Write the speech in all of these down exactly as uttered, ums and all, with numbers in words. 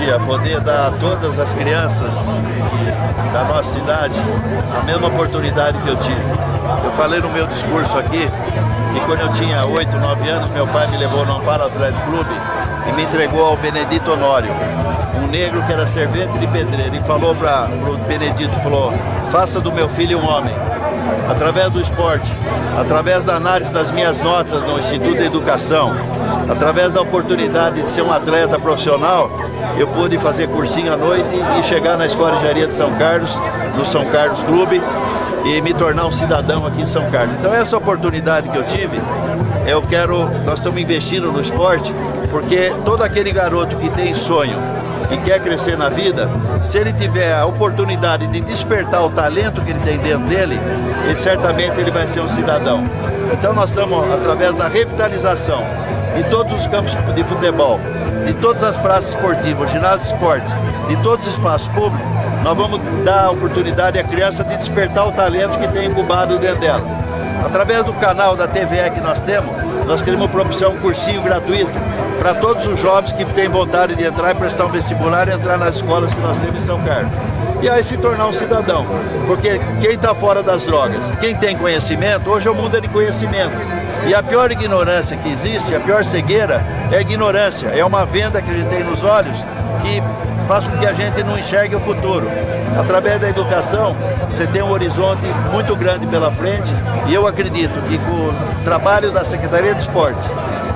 dia poder dar a todas as crianças da nossa cidade a mesma oportunidade que eu tive. Eu falei no meu discurso aqui que quando eu tinha oito, nove anos, meu pai me levou no Amparo Atlético Clube e me entregou ao Benedito Honório, um negro que era servente de pedreiro, e falou para o Benedito, falou: faça do meu filho um homem. Através do esporte, através da análise das minhas notas no Instituto de Educação, através da oportunidade de ser um atleta profissional, eu pude fazer cursinho à noite e chegar na Escola de Engenharia de São Carlos, no São Carlos Clube, e me tornar um cidadão aqui em São Carlos. Então essa oportunidade que eu tive, eu quero, nós estamos investindo no esporte, porque todo aquele garoto que tem sonho e quer crescer na vida, se ele tiver a oportunidade de despertar o talento que ele tem dentro dele, ele, certamente ele vai ser um cidadão. Então nós estamos, através da revitalização de todos os campos de futebol, de todas as praças esportivas, ginásios de esportes, de todos os espaços públicos, nós vamos dar a oportunidade à criança de despertar o talento que tem incubado dentro dela. Através do canal da T V E que nós temos, nós queremos propiciar um cursinho gratuito para todos os jovens que têm vontade de entrar e prestar um vestibular e entrar nas escolas que nós temos em São Carlos. E aí se tornar um cidadão, porque quem está fora das drogas, quem tem conhecimento, hoje o mundo é de conhecimento. E a pior ignorância que existe, a pior cegueira, é a ignorância. É uma venda que a gente tem nos olhos que faz com que a gente não enxergue o futuro. Através da educação, você tem um horizonte muito grande pela frente, e eu acredito que com o trabalho da Secretaria de Esporte,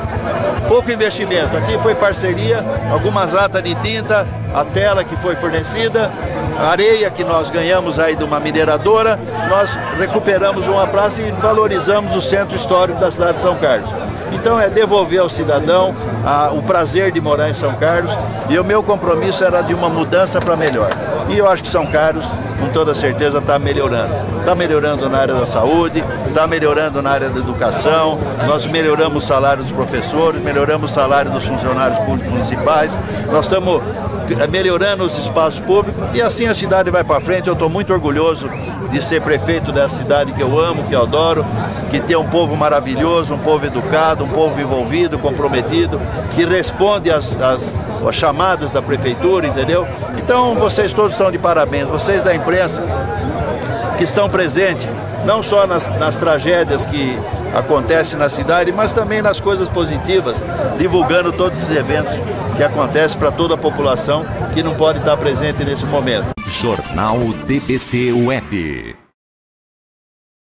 pouco investimento, aqui foi parceria, algumas latas de tinta, a tela que foi fornecida, a areia que nós ganhamos aí de uma mineradora, nós recuperamos uma praça e valorizamos o centro histórico da cidade de São Carlos. Então é devolver ao cidadão a, o prazer de morar em São Carlos, e o meu compromisso era de uma mudança para melhor. E eu acho que São Carlos, com toda certeza, está melhorando. Está melhorando na área da saúde, está melhorando na área da educação, nós melhoramos o salário dos professores, melhoramos o salário dos funcionários públicos municipais, nós estamos melhorando os espaços públicos, e assim a cidade vai para frente. Eu estou muito orgulhoso de ser prefeito dessa cidade que eu amo, que eu adoro, que tem um povo maravilhoso, um povo educado, um povo envolvido, comprometido, que responde às, às, às chamadas da prefeitura, entendeu? Então vocês todos estão de parabéns, vocês da imprensa que estão presentes, não só nas, nas tragédias que acontecem na cidade, mas também nas coisas positivas, divulgando todos esses eventos que acontecem para toda a população que não pode estar presente nesse momento. Jornal D B C Web.